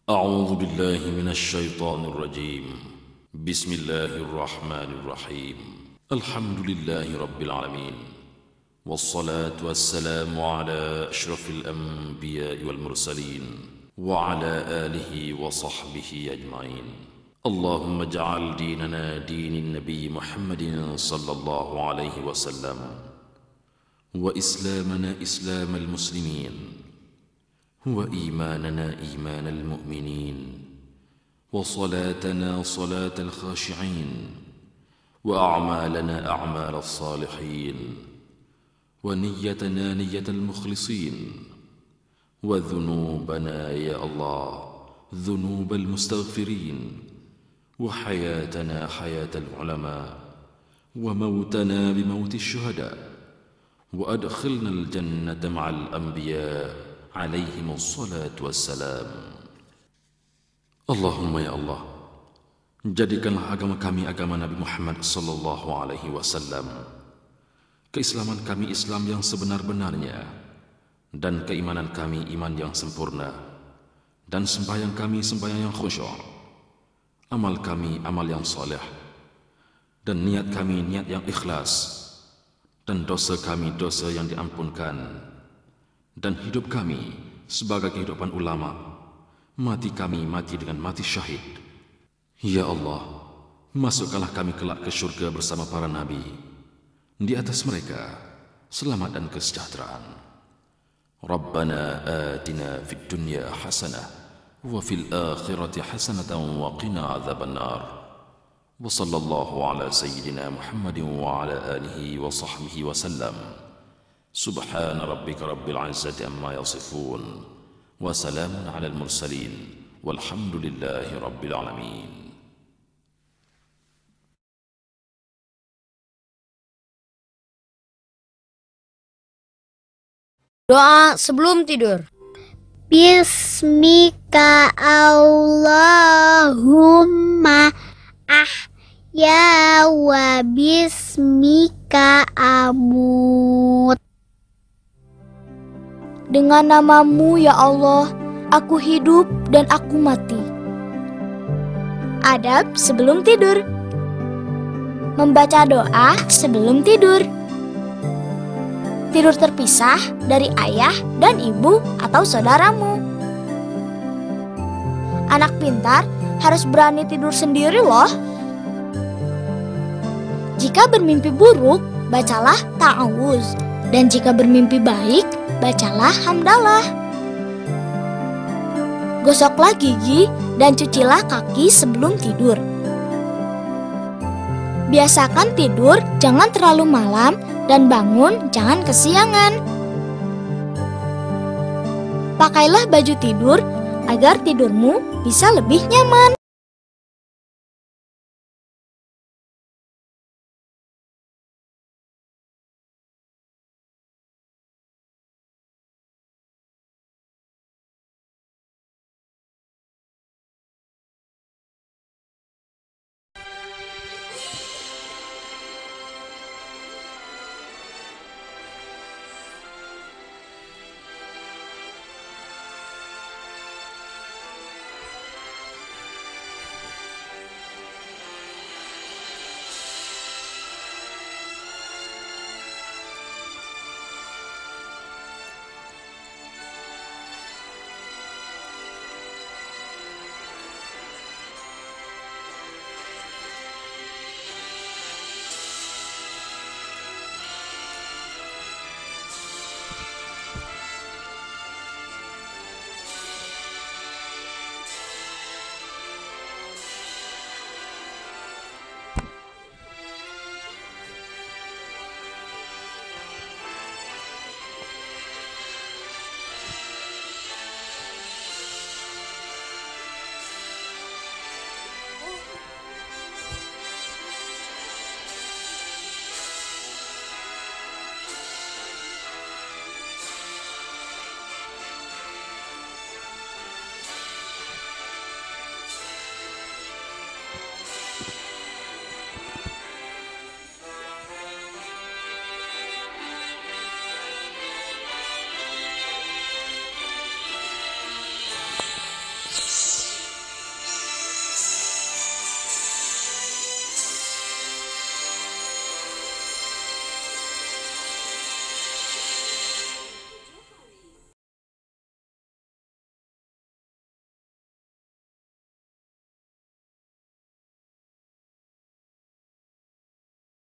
أعوذ بالله من الشيطان الرجيم. بسم الله الرحمن الرحيم. الحمد لله رب العالمين، والصلاة والسلام على أشرف الأنبياء والمرسلين وعلى آله وصحبه أجمعين. اللهم اجعل ديننا دين النبي محمد صلى الله عليه وسلم، وإسلامنا إسلام المسلمين، وإيماننا إيمان المؤمنين، وصلاتنا صلاة الخاشعين، وأعمالنا أعمال الصالحين، ونيتنا نية المخلصين، وذنوبنا يا الله ذنوب المستغفرين، وحياتنا حياة العلماء، وموتنا بموت الشهداء، وأدخلنا الجنة مع الأنبياء عليهم الصلاة والسلام. Allahumma ya Allah, jadikanlah agama kami agama Nabi Muhammad sallallahu alaihi wasallam, keislaman kami Islam yang sebenar-benarnya, dan keimanan kami iman yang sempurna, dan sembahyang kami sembahyang yang khusyuk, amal kami amal yang soleh, dan niat kami niat yang ikhlas, dan dosa kami dosa yang diampunkan, dan hidup kami sebagai kehidupan ulama, mati kami mati dengan mati syahid. Ya Allah, masukkanlah kami kelak ke surga bersama para nabi, di atas mereka selamat dan kesejahteraan. Rabbana atina fid dunya hasanah wa fil akhirati hasanatan wa qina adzaban nar. Wa sallallahu ala sayyidina Muhammadin wa ala alihi wa sahbihi wa sallam. Subhana rabbika rabbil izzati amma yasifun, wa salamun ala al-mursalin, walhamdulillahi rabbil alamin. Doa sebelum tidur. Bismika Allahumma ahya wa bismika amut. Dengan namamu ya Allah, aku hidup dan aku mati. Adab sebelum tidur. Membaca doa sebelum tidur. Tidur terpisah dari ayah dan ibu atau saudaramu. Anak pintar harus berani tidur sendiri loh. Jika bermimpi buruk, bacalah ta'awuz. Dan jika bermimpi baik, bacalah hamdalah. Gosoklah gigi dan cucilah kaki sebelum tidur. Biasakan tidur jangan terlalu malam dan bangun jangan kesiangan. Pakailah baju tidur agar tidurmu bisa lebih nyaman.